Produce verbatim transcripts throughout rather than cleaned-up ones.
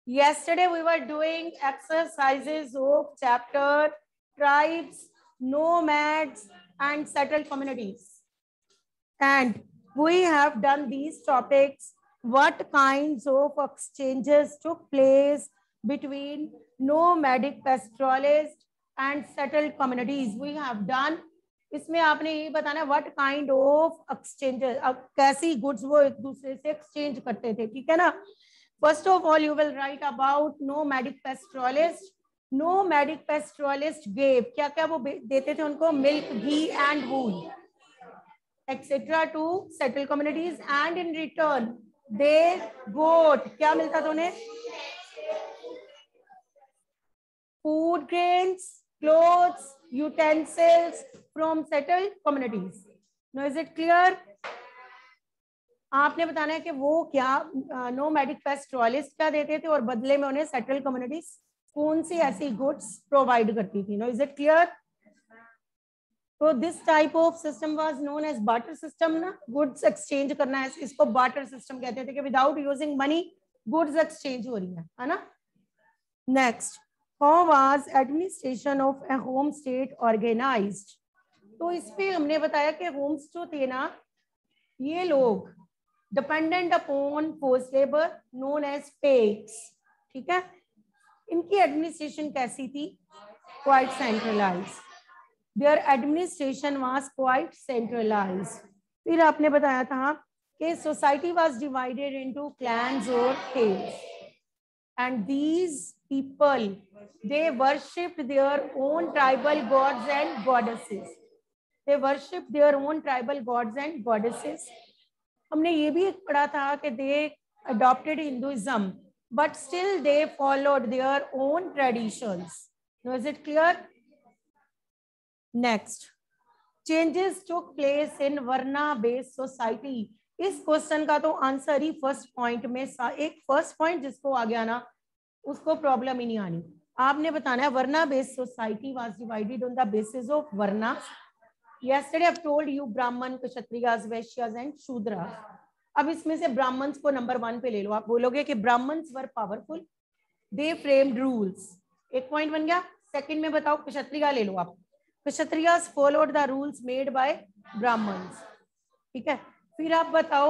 Yesterday we were doing exercises of chapter tribes, nomads, and settled communities. And we have done these topics. What kinds of exchanges took place between nomadic pastoralists and settled communities? We have done. इसमें आपने ये बताना what kind of exchanges, कैसी goods वो एक दूसरे से exchange करते थे, ठीक है ना. First of all you will write about nomadic pastoralist. Nomadic pastoralist gave, क्या क्या वो देते थे उनको, milk, ghee and wool etcetera to settle communities, and in return they got, क्या मिलता था उन्हें, food, grains, clothes, utensils from settled communities. Now is it clear? आपने बताना है कि वो क्या नोमैडिक पेस्टोरलिस्ट क्या देते थे और बदले में उन्हें सेटल्ड कम्युनिटीज कौन सी ऐसी गुड्स प्रोवाइड करती थी. No is it clear? तो this type of system was known as barter system ना. गुड्स एक्सचेंज करना है, इसको बार्टर सिस्टम कहते थे कि without using money goods exchange हो रही है, है ना. Next, How was administration of a home state organized? तो इस पे हमने बताया कि होम्स जो थे ना, ये लोग dependent upon force labour known as pegs, ठीक है. इनकी एडमिनिस्ट्रेशन कैसी थी? Quite centralised. Their administration was quite centralised. फिर आपने बताया था कि society was divided into clans और hills, and these people, they worshipped their own tribal gods and goddesses. They worshipped their own tribal gods and goddesses. हमने ये भी पढ़ा था कि they adopted Hinduism, but still they followed their own traditions. Now is it clear? Next, changes took place in Varna based society. इस question का तो answer ही first point में, एक फर्स्ट पॉइंट जिसको आ गया ना उसको प्रॉब्लम ही नहीं आनी. आपने बताना है Varna based society was divided on the basis of Varna. Yesterday I have told you Brahmin, Kshatriyas, वैश्यास and Shudras. अब इसमें से ब्राह्मण्स को नंबर वन पे ले लो. आप बोलोगे कि Brahmins were powerful, they framed rules, एक पॉइंट बन गया. सेकंड में बताओ क्षत्रिया ले लो आप. Kshatriyas followed the rules made by Brahmins, ठीक है. फिर आप बताओ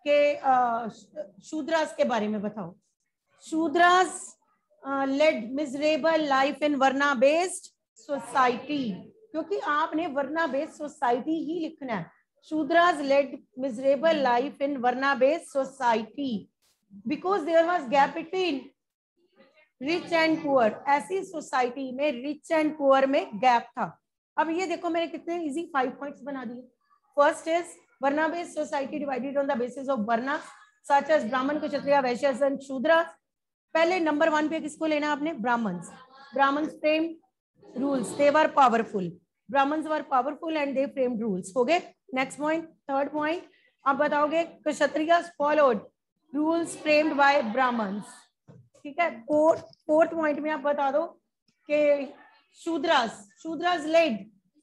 कि शूद्रास के बारे में बताओ. Shudras led miserable life in Varna based society, क्योंकि आपने वर्ना बेस्ड सोसाइटी ही लिखना है. Shudras led miserable life in Varna based society because there was gap between rich and poor. ऐसी सोसाइटी में रिच एंड पुअर में गैप था. अब ये देखो मैंने कितने इजी फाइव पॉइंट्स बना दिए. First is Varna based society divided on the basis of Varna such as Brahman, Kshatriya, Vaishyas and Shudras. पहले नंबर वन पे किसको लेना आपने? Brahmins. Brahmins frame rules, they were powerful. Brahmins were powerful and they frame rules. हो गए. Next point, third point आप बताओगे Kshatriyas followed rules framed by Brahmins, ठीक है. फोर्थ फोर्थ पॉइंट में आप बता दो कि Shudras Shudras led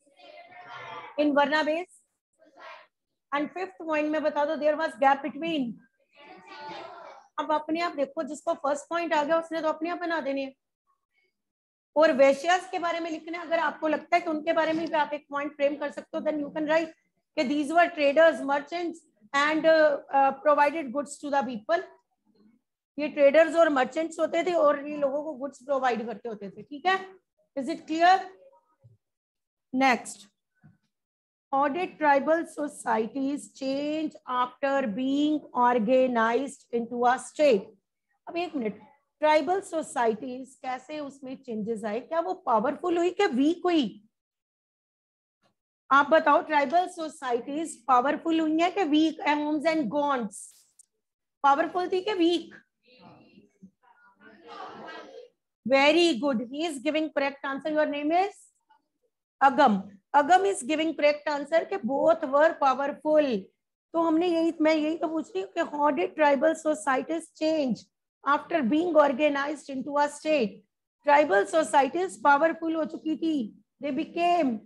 in Varna base. And fifth point में बता दो देयर वाज गैप बिटवीन. अब अपने आप देखो, जिसको फर्स्ट पॉइंट आ गया उसने तो अपने आप बना देने. और वैश्यास के बारे में लिखना है. अगर आपको लगता है कि उनके बारे में भी आप एक पॉइंट फ्रेम कर सकते हो, देन यू कैन राइट कि these were traders, merchants and provided goods to the people. ये ट्रेडर्स और मर्चेंट्स होते थे और ये लोगों को गुड्स प्रोवाइड करते होते थे, ठीक है. Is it clear? Next, how did tribal societies change after being organized into a state? अब एक मिनट, ट्राइबल सोसाइटीज कैसे उसमें चेंजेस आए? क्या वो पावरफुल हुई क्या वीक हुई? आप बताओ. ट्राइबल सोसाइटीज पावरफुल हुई है कि weak? Ahoms and Gonds powerful थी कि weak? Very good, he is giving correct answer. Your name is Agam. Agam is giving correct answer के बोथ वर पावरफुल. तो हमने यही, मैं यही तो पूछ रही हूँ कि how did tribal societies change after being organised into a state? Tribal societies powerful हो चुकी थी, दे बिकेम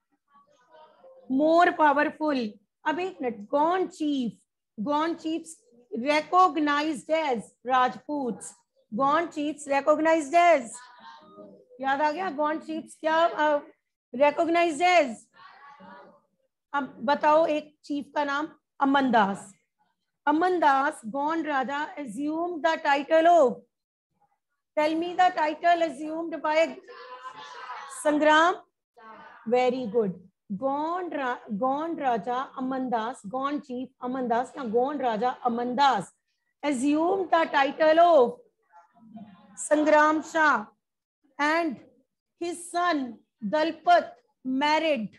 मोर पावरफुल. अब एक minute, Gond chief, Gond chiefs recognized as Rajputs. Gond chiefs recognized as, याद आ गया, गॉन्ड चीफ्स क्या recognized as? अब बताओ एक चीफ का नाम, Amandas. Amandas, Gond raja, assumed the title of, tell me the title assumed by Sangram. Very good. Gond Ra Gond Raja Amandas, Gond Chief Amandas, या Gond Raja Amandas assumed the title of Sangram Shah, and his son Dalpat married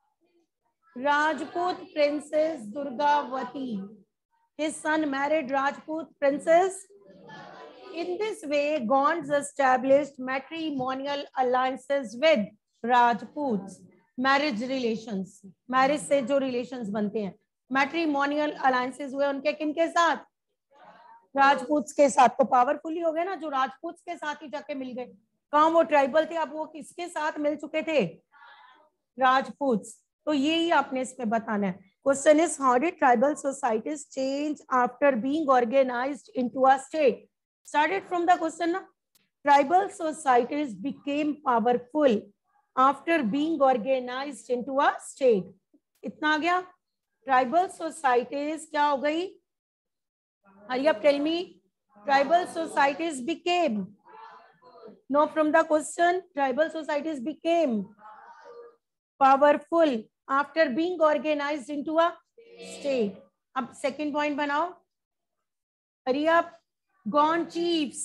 Rajput princess Durgavati. His son married Rajput princess. In this way, Gonds established matrimonial alliances with Rajputs. Marriage relations, marriage से जो relations बनते हैं, matrimonial alliances हुए उनके किनके साथ? राजपूत्स के साथ. तो पावरफुल ही हो गए ना, जो राजपूत्स के साथ ही जाके मिल गए. कहाँ वो ट्राइबल थे, अब वो किसके साथ मिल चुके थे? राजपूत्स. तो ये ही आपने इसमें बताना है. Question is how did tribal societies change after being organised into a state? Started from the question ना. Tribal societies became powerful after being organized into a state. इतना आ गया. ट्राइबल सोसाइटीज क्या हो गई? Hurry up, tell me. Tribal societies became, no, from the question, tribal societies became powerful after being organized into a state. अब second point बनाओ. Hurry up. Gone chiefs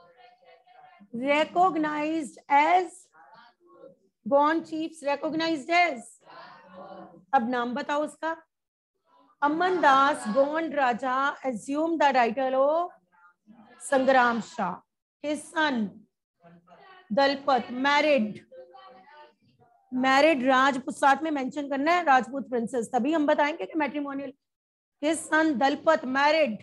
recognized as, Gond chiefs recognized as. अब नाम बताओ उसका. अमनदास, Gond raja, assumed the title of संग्राम Shah. His son Dalpat married, married Rajput, साथ में mention करना है राजपूत प्रिंसेस, तभी हम बताएंगे कि matrimonial. His son Dalpat married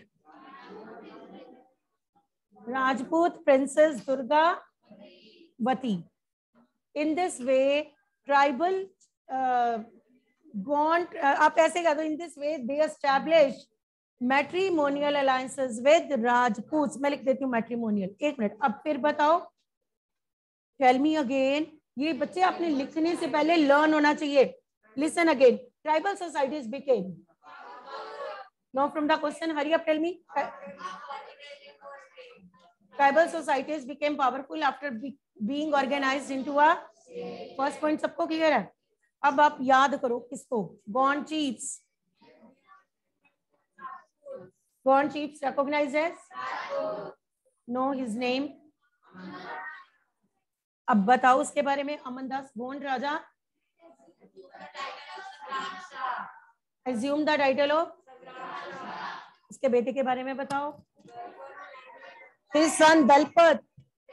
Rajput princess Durgavati. In this way, tribal uh, gone. Uh, आप ऐसे कह दो. In this way, they established matrimonial alliances with Rajputs. मैं लिख देती हूँ matrimonial. एक मिनट. अब फिर बताओ. Tell me again. ये बच्चे आपने लिखने से पहले learn होना चाहिए. Listen again. Tribal societies became. Now from the question, hurry up. Tell me. Tribal societies became powerful after be being organized into a, first point सबको क्लियर है. अब आप याद करो किसको? Gond chiefs. Gond chiefs recognized as, no, his name. अब बताओ उसके बारे में. अमनदास, गोंड राजा, assume the title of, उसके बेटे के बारे में बताओ. His son Dalpat,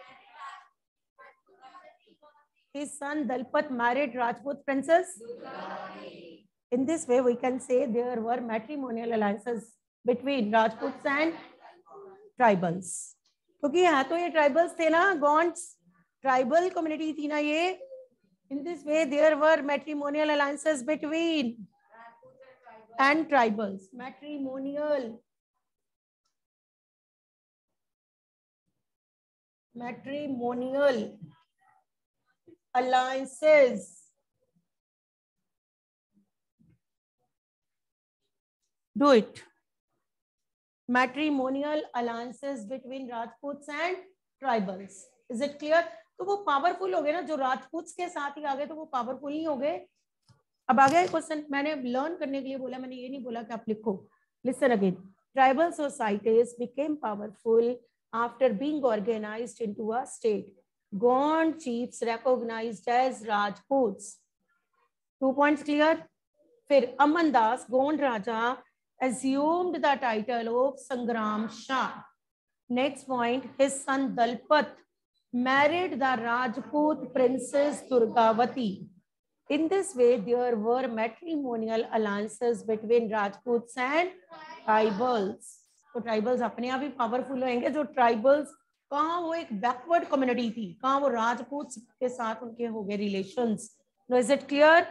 his son Dalpat married Rajput princess. In this way, we can say there were matrimonial alliances between Rajputs and tribals. क्योंकि यहाँ तो ये tribals थे ना, Gonds tribal community थी ना ये. In this way, there were matrimonial alliances between and tribals. Matrimonial. Matrimonial alliances do it. Matrimonial alliances between Rajputs and tribals. Is it clear? तो वो पावरफुल हो गए ना, जो राजपूत्स के साथ ही आ गए तो वो पावरफुल नहीं हो गए. अब आ गया क्वेश्चन. मैंने लर्न करने के लिए बोला, मैंने ये नहीं बोला कि आप लिखो. Listen again. Tribal societies became powerful after being organized into a state. Gond chiefs recognized as Rajputs. Two points clear? फिर Amandas, Gond raja, assumed the title of Sangram Shah. Next point, his son Dalpat married the Rajput princess Durgavati. In this way, there were matrimonial alliances between Rajputs and tribals. तो tribals अपने आप ही powerful होंगे. जो tribals कहाँ, वो एक backward community थी, कहाँ वो राजपूत के साथ उनके हो गए relations. No, is it clear?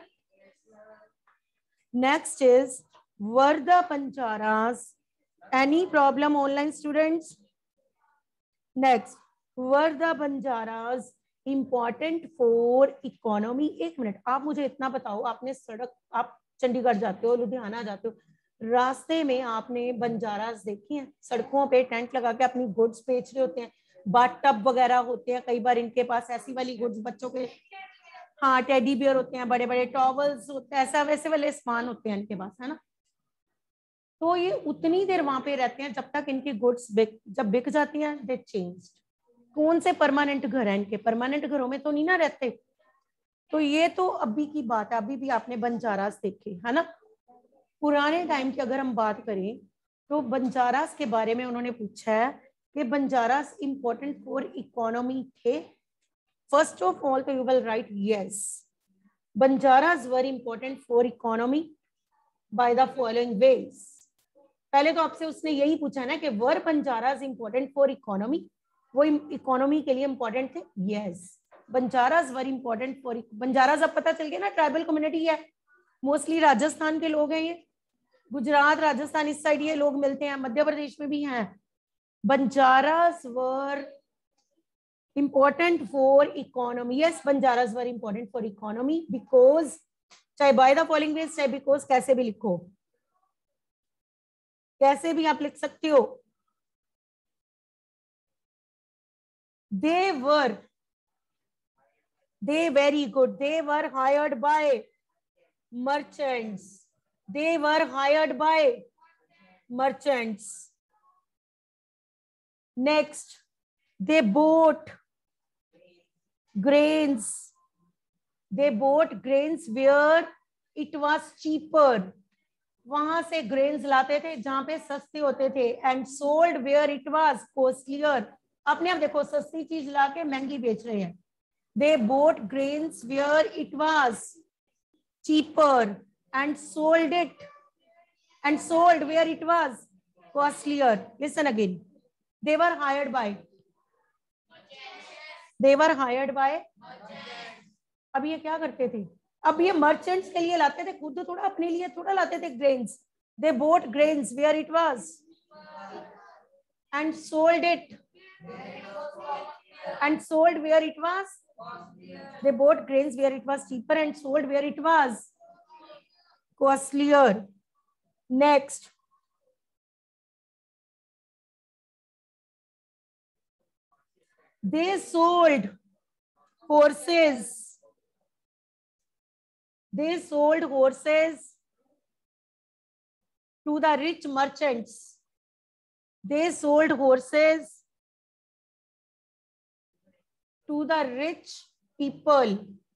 Next is वर्धा पंचारास. Any problem online students? Next, were the Banjaras important for economy. एक मिनट, आप मुझे इतना बताओ, आपने सड़क, आप चंडीगढ़ जाते हो, लुधियाना जाते हो, रास्ते में आपने बंजारास देखी हैं? सड़कों पे टेंट लगा के अपनी गुड्स बेच रहे होते हैं, बाट टब वगैरह होते हैं, कई बार इनके पास ऐसी वाली गुड्स बच्चों के, हाँ टेडी बियर होते हैं, बड़े बड़े टॉवल्स होते हैं, ऐसा वैसे वाले सामान होते हैं इनके पास, है ना। तो ये उतनी देर वहां पे रहते हैं जब तक इनकी गुड्स बिक, जब बिक जाती हैं दे चेंज। कौन से परमानेंट घर हैं इनके? परमानेंट घरों में तो नहीं ना रहते। तो ये तो अभी की बात है, अभी भी आपने बंजारास देखे, है ना। पुराने टाइम की अगर हम बात करें तो बंजारास के बारे में उन्होंने पूछा है कि बंजारास इंपॉर्टेंट फॉर इकोनॉमी थे। फर्स्ट ऑफ ऑल तो you will write yes, Banjaras were important for economy by the following ways. पहले तो आपसे उसने यही पूछा ना कि were Banjaras important for economy, वो इकोनॉमी के लिए इंपॉर्टेंट थे। Yes, Banjaras were important for, Banjaras अब पता चल गया ना, ट्राइबल कम्युनिटी है, मोस्टली राजस्थान के लोग हैं ये, गुजरात राजस्थान इस साइड ये लोग मिलते हैं, मध्य प्रदेश में भी हैं। Banjaras were important for economy. Yes, Banjaras were important for economy because, चाहे बाय द फॉलोइंग वेज चाहे बिकॉज, कैसे भी लिखो, कैसे भी आप लिख सकते हो। दे वर, they very good, they were hired by merchants, they were hired by merchants. Next, they bought grains, they bought grains where it was cheaper, वहां से ग्रेन्स लाते थे जहां पे सस्ते होते थे, and sold where it was costlier. अपने आप देखो, सस्ती चीज लाके महंगी बेच रहे हैं। They bought grains where it was cheaper and sold it and sold where it was costlier. Listen again. They were hired by. They were hired by. अब ये क्या करते थे? अब ये मर्चेंट्स के लिए लाते थे, खुद थोड़ा अपने लिए थोड़ा लाते थे grains. They bought grains where it was and sold it and sold where it was. They bought grains where it was cheaper and sold where it was costlier. Next, they sold horses. They sold horses to the rich merchants. They sold horses to the rich people.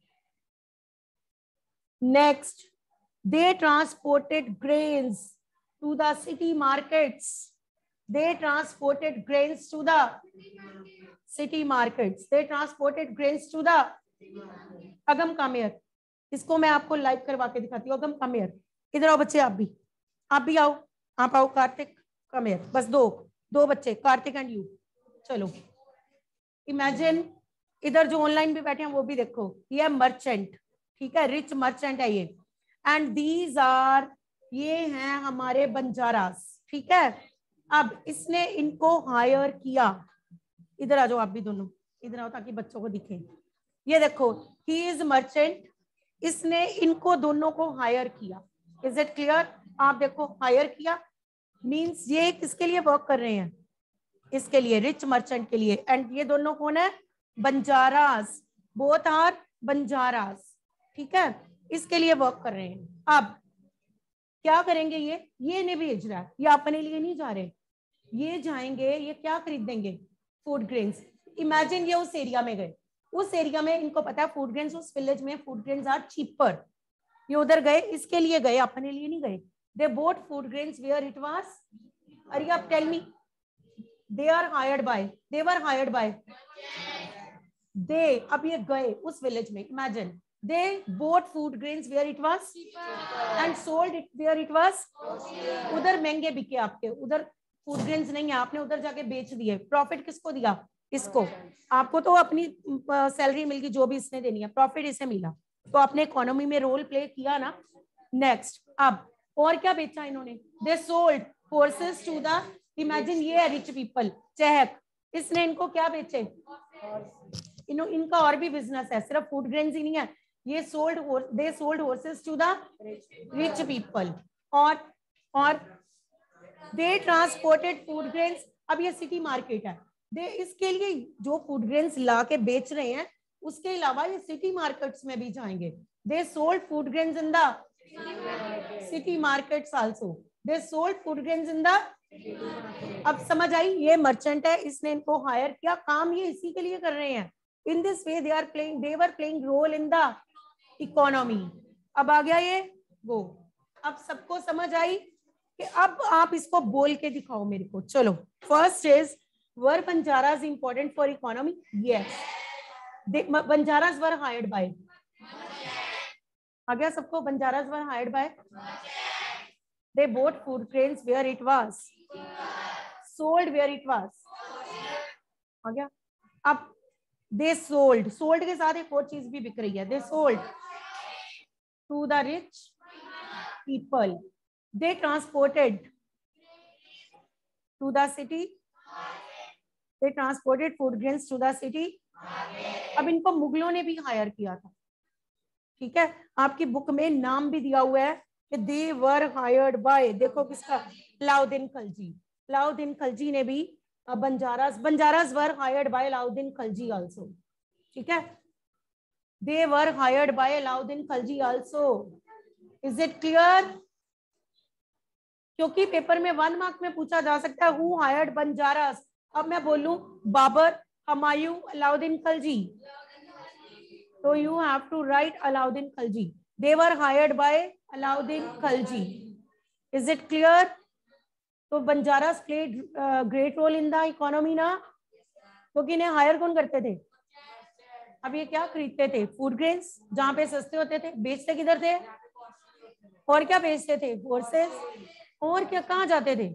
Next, they transported grains to the city markets. They transported grains to the city markets. They transported grains to the, अगम कामेर, इसको मैं आपको live करवा के दिखाती हूँ। अगम कामेर, इधर आओ बच्चे, आप भी, आप भी आओ, आप आओ। कार्तिक कामेर, बस दो दो बच्चे, कार्तिक एंड यू। चलो, इमेजिन, इधर जो ऑनलाइन भी बैठे हैं वो भी देखो, ये मर्चेंट, ठीक है, रिच मर्चेंट है ये, एंड दीज आर, ये हैं हमारे बंजारास, ठीक है। अब इसने इनको हायर किया, इधर आ जाओ आप भी दोनों, इधर आओ ताकि बच्चों को दिखे। ये देखो, ही इज मर्चेंट, इसने इनको दोनों को हायर किया। Is it clear? आप देखो, हायर किया मींस ये किसके लिए वर्क कर रहे हैं? इसके लिए, रिच मर्चेंट के लिए। एंड ये दोनों कौन है? बंजारास, बोथ आर बंजारास, ठीक है, इसके लिए वर्क कर रहे हैं। अब क्या करेंगे? ये ये नहीं भेज रहा है, ये अपने लिए नहीं जा रहे, ये जाएंगे, ये क्या खरीदेंगे? Food grains. इमेजिन ये उस एरिया में गए, उस एरिया में इनको पता है फूड ग्रेन्स, उस विलेज में फूड ग्रेन्स आर चीपर, ये उधर गए, इसके लिए गए, अपने लिए नहीं गए। They bought food grains where it was, अरे आप tell me, they are hired by, they were hired by, they, अब ये गए उस विलेज में, imagine they bought food grains where it was and sold it where it was, उधर महंगे बिके आपके, उधर फूड ग्रेन्स नहीं है, आपने उधर जाके बेच दिए। प्रॉफिट किसको दिया? इसको। आपको तो अपनी सैलरी मिल गई जो भी इसने देनी है, प्रॉफिट इसे मिला, तो आपने इकोनॉमी में रोल प्ले किया ना। नेक्स्ट, अब और क्या बेचा इन्होंने? They sold horses to the, imagine ये है रिच पीपल, चहक, इसने इनको क्या बेचे, इन, इनका और भी बिजनेस है, सिर्फ फूड ग्रेन्स ही नहीं है, ये sold they sold horses to the rich people, और और दे ट्रांसपोर्टेड फूड ग्रेन्स। अब ये सिटी मार्केट है, दे इसके लिए जो फूड ग्रेन्स ला के बेच रहे हैं उसके अलावा ये सिटी मार्केट्स में भी जाएंगे। They sold food grains in the city markets also, they sold food grains in the. अब समझ आई, ये मर्चेंट है, इसने इनको हायर किया, काम ये इसी के लिए कर रहे हैं। In this way they are playing they were playing role in the economy. अब आ गया ये वो, अब सबको समझ आई कि अब आप इसको बोल के दिखाओ मेरे को। चलो, first is were Banjaras important for economy? Yes, Banjaras were hired by, आ गया सबको, Banjaras were hired by, they bought food grains where it was sold, where it was, आ गया। अब they sold, sold के साथ एक और चीज भी बिक रही है, they sold to the rich people, they transported to the city, they transported food grains to the city। अब इनको मुगलों ने भी हायर किया था, ठीक है, आपकी बुक में नाम भी दिया हुआ है कि दे वर हायर्ड बाय, देखो किसका, अलाउद्दीन खिलजी, अलाउद्दीन खिलजी ने भी Banjaras, Banjaras were hired by Alauddin Khilji also, ठीक है, they were hired by Alauddin Khilji also. Is it clear? क्योंकि पेपर में वन मार्क में पूछा जा सकता है हु हायर्ड बंजारास। अब मैं बोलूं बाबर, हुमायूं, अलाउद्दीन खिलजी, तो you have to write Alauddin Khilji, they were hired by Alauddin Khilji. Is it clear? तो Banjaras played great role in the economy ना, क्योंकि इन्हें हायर कौन करते थे? अब ये क्या खरीदते थे? फूड ग्रेन्स, जहां पे सस्ते होते थे। बेचते किधर थे? और क्या बेचते थे? हॉर्सेस। और क्या, कहाँ जाते थे?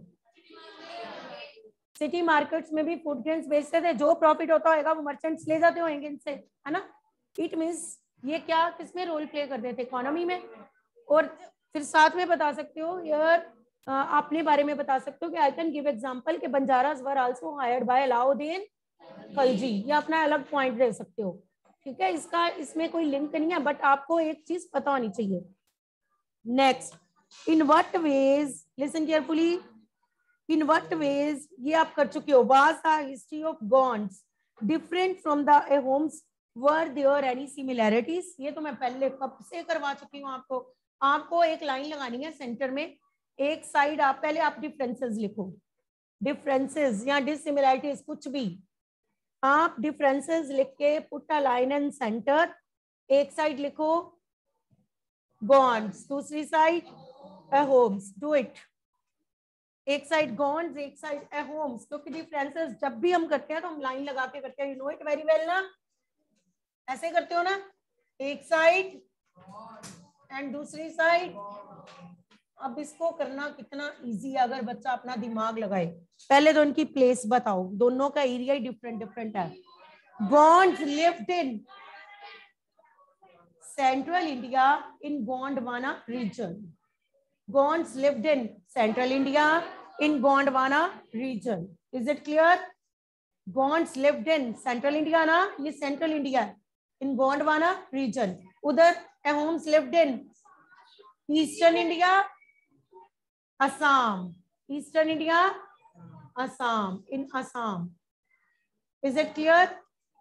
सिटी मार्केट्स में भी फूड ग्रेन्स बेचते थे, जो प्रॉफिट होता होगा वो मर्चेंट्स ले जाते होंगे इनसे, है ना। इट मीन्स ये क्या किसमें रोल प्ले करते थे? इकोनॉमी में। और फिर साथ में बता सकते हो यार, अपने बारे में बता सकते हो कि आई कैन गिव एग्जांपल कि Banjaras were also hired by Alauddin Khilji, ये अपना अलग पॉइंट दे सकते हो, ठीक है। इसका इसमें कोई लिंक नहीं है, बट आपको एक चीज पता होनी चाहिए। Next, in what ways, listen carefully, in what ways, ये आप कर चुके हो, was the history of Gonds different from the Ahoms, were there any similarities? ये तो मैं पहले कब से करवा चुकी हूँ आपको। आपको एक लाइन लगानी है सेंटर में, एक साइड आप पहले आप डिफरेंसेस लिखो, डिफरेंसेस या डिसिमिलैरिटीज कुछ भी, आप डिफरेंसेस लिख के put a line in centre, एक साइड लिखो गॉन्ड्स, दूसरी साइड होम्स, डू इट। एक साइड गॉन्ड्स, एक साइड होम्स, क्योंकि डिफरेंसेस जब भी हम करते हैं तो हम लाइन लगा के करते हैं, you know it very well ना, ऐसे करते हो ना, एक साइड एंड दूसरी साइड। अब इसको करना कितना इजी है अगर बच्चा अपना दिमाग लगाए। पहले तो इनकी प्लेस बताओ, दोनों का एरिया ही डिफरेंट डिफरेंट है। Gonds lived in central India in Gondwana region, Gonds lived in central India in Gondwana region. Is it clear? Gonds lived in central India ना, ये सेंट्रल इंडिया है, इन गोंडवाना रीजन। उधर Ahoms lived in eastern India, Assam, eastern India, Assam, in Assam. Is it clear?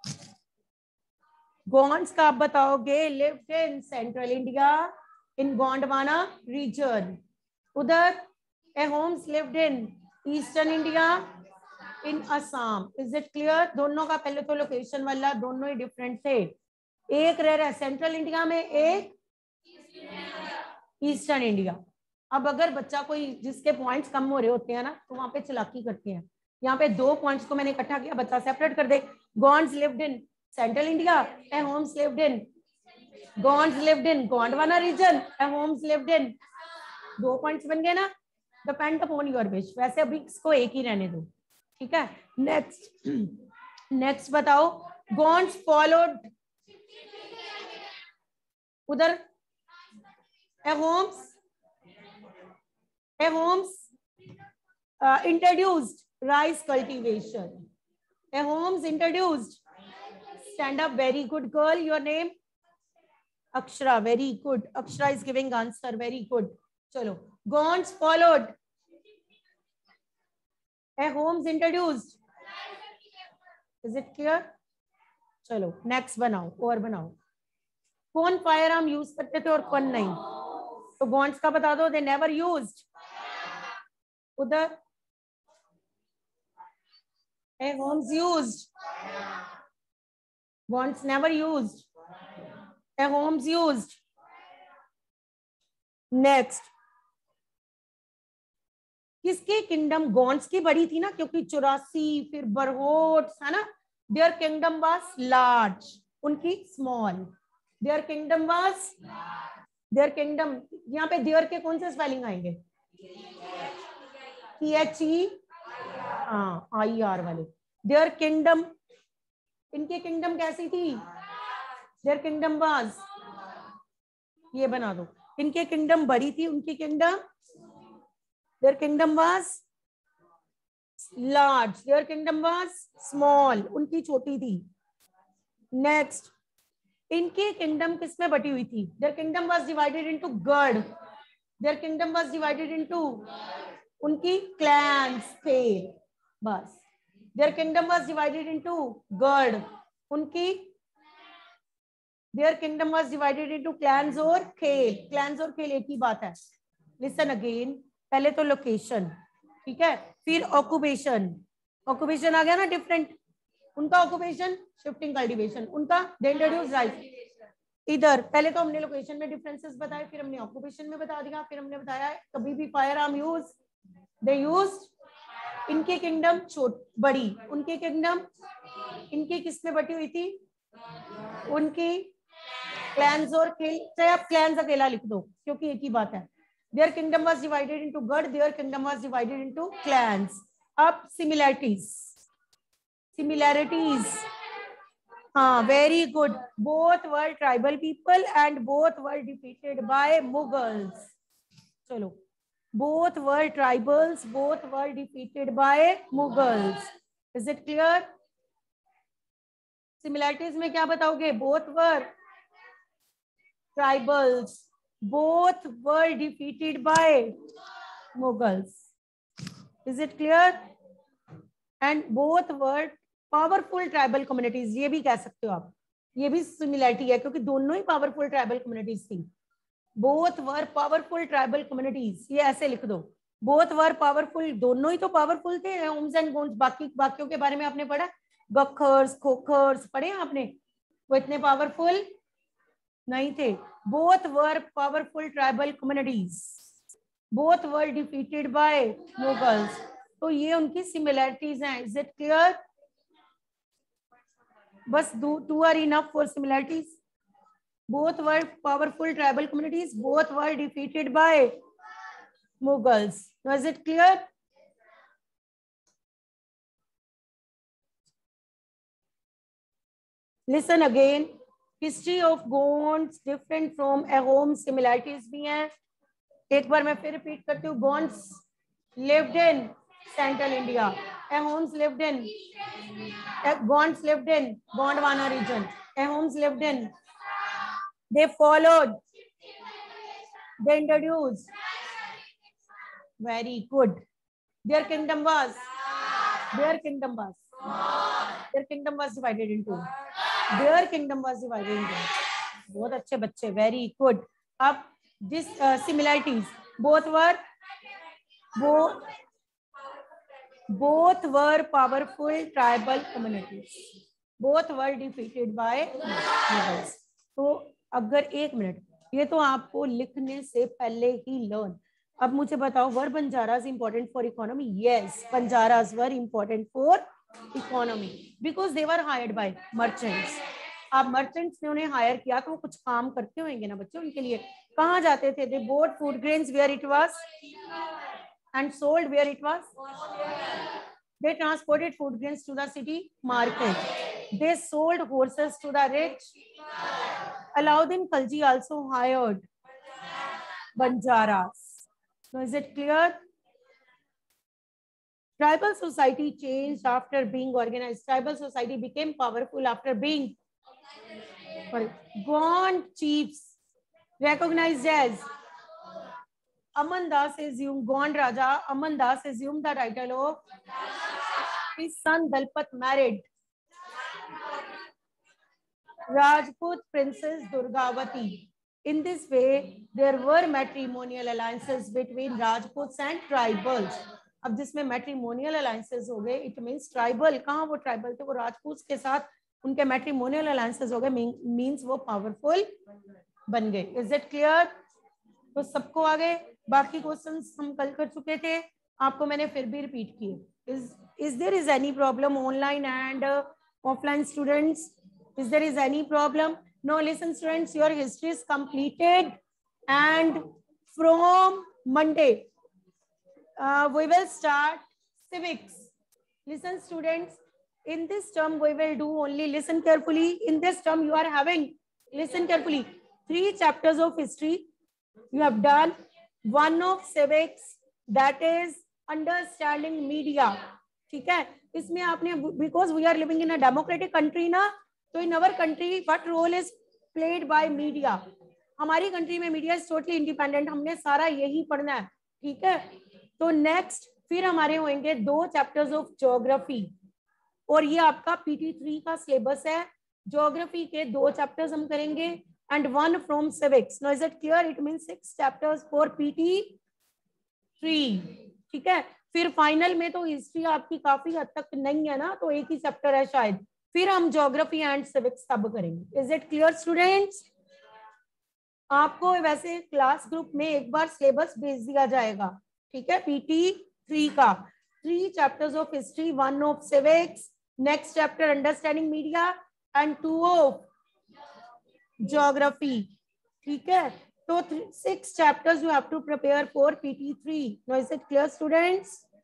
Gonds का आप बताओगे lived in central India in Gondwana region, उधर Ahoms lived in eastern India in Assam. Is it clear? दोनों का पहले तो लोकेशन वाला, दोनों ही डिफरेंट थे, एक रह रहा है सेंट्रल इंडिया में, एक ईस्टर्न इंडिया। अब अगर बच्चा कोई जिसके पॉइंट्स कम हो रहे होते हैं ना, तो वहां पे चालाकी करते हैं, यहाँ पे दो पॉइंट्स को मैंने इकट्ठा किया, बच्चा सेपरेट कर दे, Gonds lived in central India and Ahoms lived in, Gonds lived in Gondwana region and Ahoms lived in, दो पॉइंट्स बन गए ना, डिपेंड अपॉन योर विश। वैसे अभी इसको एक ही रहने दो, ठीक है। नेक्स्ट, नेक्स्ट बताओ, गॉन्ड्स फॉलोड, उधर Ahoms, Ahoms introduced rice cultivation, A homes introduced. Stand up. Very good, girl. Your name? Akshara. Very good. Akshara is giving answer. Very good. Chalo. Gaunts followed. A homes introduced. Is it clear? चलो next बनाओ और बनाओ. कौन fire arm use करते थे और कौन नहीं? तो गॉन्ट्स का बता दो. They never used. उधर Ahoms used. Gonds never used. Ahoms used. Next. किसकी किंगडम? गॉन्ट्स की बड़ी थी ना, क्योंकि चौरासी फिर बरहोट है ना. Their kingdom was large. उनकी small. Their kingdom was. Their kingdom. यहाँ पे their के कौन से स्पेलिंग आएंगे? T H E हाँ I R वाले. Their kingdom. इनकी kingdom कैसी थी? Their kingdom was. ये बना दो. इनके kingdom बड़ी थी, उनकी kingdom. Their kingdom was large. Their kingdom was small. उनकी छोटी थी. Next. इनकी kingdom किसमें बटी हुई थी? Their kingdom was divided into gad. Their kingdom was divided into उनकी clans थे. बस. Their kingdom was divided into gad. उनकी Their kingdom was divided into clans और खेल. Clans और खेल एक ही बात है. Listen again. पहले तो location. ठीक है. फिर ऑक्यूपेशन. ऑक्यूपेशन आ गया ना डिफरेंट. उनका ऑक्यूपेशन शिफ्टिंग कल्टीवेशन. उनका दे इंट्रोड्यूस राइस. इधर पहले तो हमने लोकेशन में डिफरेंसेस बताए, फिर हमने ऑक्यूपेशन में बता दिया, फिर हमने बताया कभी भी fire arm use they use. इनके किंगडम छोट बड़ी. उनके किंगडम इनकी किसमें बटी हुई थी? उनकी क्लैंस और खेल. चाहे आप क्लैंस अकेला लिख दो क्योंकि एक ही बात है. Their kingdom was divided into gad. Their kingdom was divided into clans. Up similarities. Similarities. हाँ, very good. Both were tribal people and both were defeated by Mughals. चलो. Both were tribals. Both were defeated by Mughals. Is it clear? Similarities में क्या बताओगे? Both were tribals. Both were defeated by Mughals. Is it clear? And both were powerful tribal communities. ये भी कह सकते हो आप. ये भी similarity है क्योंकि दोनों ही powerful tribal communities थी. Both were powerful tribal communities. ये ऐसे लिख दो. Both were powerful. दोनों ही तो powerful थे. होम्स एंड गोन्ट्स. बाकी बाकियों के बारे में आपने पढ़ा. गखर्स, खोखर्स पढ़े आपने. वो इतने powerful नहीं थे. Both were powerful tribal communities. Both were defeated by Mughals. तो ये उनकी similarities हैं. Is it clear? बस two are enough for similarities. Both were powerful tribal communities. Both were defeated by Mughals. Now is it clear? Listen again. History of Gonds different from Ahom. Similarities भी हैं. एक बार मैं फिर रिपीट करती हूँ. Gonds lived in central India. Ahoms lived in Gonds lived in Gondwana region. Ahoms lived in they followed they introduced. Very good. Their kingdom was their kingdom was their kingdom was divided into Their kingdom was divided into. बहुत अच्छे बच्चे. Very good. अब this uh, similarities. Both were both both were powerful tribal communities. Both were defeated by Mughals. तो अगर एक minute, ये तो आपको लिखने से पहले ही लर्न. अब मुझे बताओ, were Banjaras important for economy? Yes, Banjaras were important for economy because they were hired by merchants. अब मर्चेंट्स ने उन्हें हायर किया तो वो कुछ काम करते होंगे ना बच्चों उनके लिए. कहाँ जाते थे? They bought food grains where it was and sold where it was. They transported food grains to the city market. They sold horses to the rich. Alauddin Khilji also hired Banjaras. So is it clear? Tribal society changed after being organized. Tribal society became powerful after being gone. Chiefs recognized as Aman Das assumed, Gond Raja Aman Das assumed the title of his son Dalpat married Rajput Princess Durgavati. In this way, there were matrimonial alliances between Rajputs and tribals. अब जिसमें matrimonial alliances हो गए, it means tribal, कहाँ वो tribal थे, वो राजपूत के साथ उनके मैट्रिमोनियल अलायंसेस हो गए, मींस वो पावरफुल बन गए. Is it clear? तो सबको आ गए. बाकी क्वेश्चंस हम कल कर चुके थे, आपको मैंने फिर भी रिपीट किए. Is is there is any problem online and offline students? Is there is any problem? No, listen students, your history is completed and from Monday uh, we will start civics. Listen students, in this term we will do only, listen carefully, in this term you are having, listen carefully, three chapters of history you have done, one of civics, that is understanding media. ठीक है, इसमें आपने, because we are living in a democratic country ना, तो in our country what role is played by media. हमारी country में media is totally independent. हमने सारा यही पढ़ना है. ठीक है, तो नेक्स्ट फिर हमारे होंगे दो चैप्टर्स ऑफ ज्योग्राफी, और ये आपका पीटी थ्री का सिलेबस है. ज्योग्राफी के दो चैप्टर्स हम करेंगे and one from civics. No is it clear? It means six chapters for PT three. ठीक है, फिर फाइनल में तो हिस्ट्री आपकी काफी हद तक नहीं है ना, तो एक ही चैप्टर है शायद, फिर हम ज्योग्राफी एंड सिविक्स तब करेंगे. Is it clear students? आपको वैसे क्लास ग्रुप में एक बार सिलेबस भेज दिया जाएगा. ठीक है, पीटी थ्री का three chapters of history, one of civics, next chapter understanding media and two of geography. ठीक है, तो six chapters you have to prepare for PT three. No is it clear students?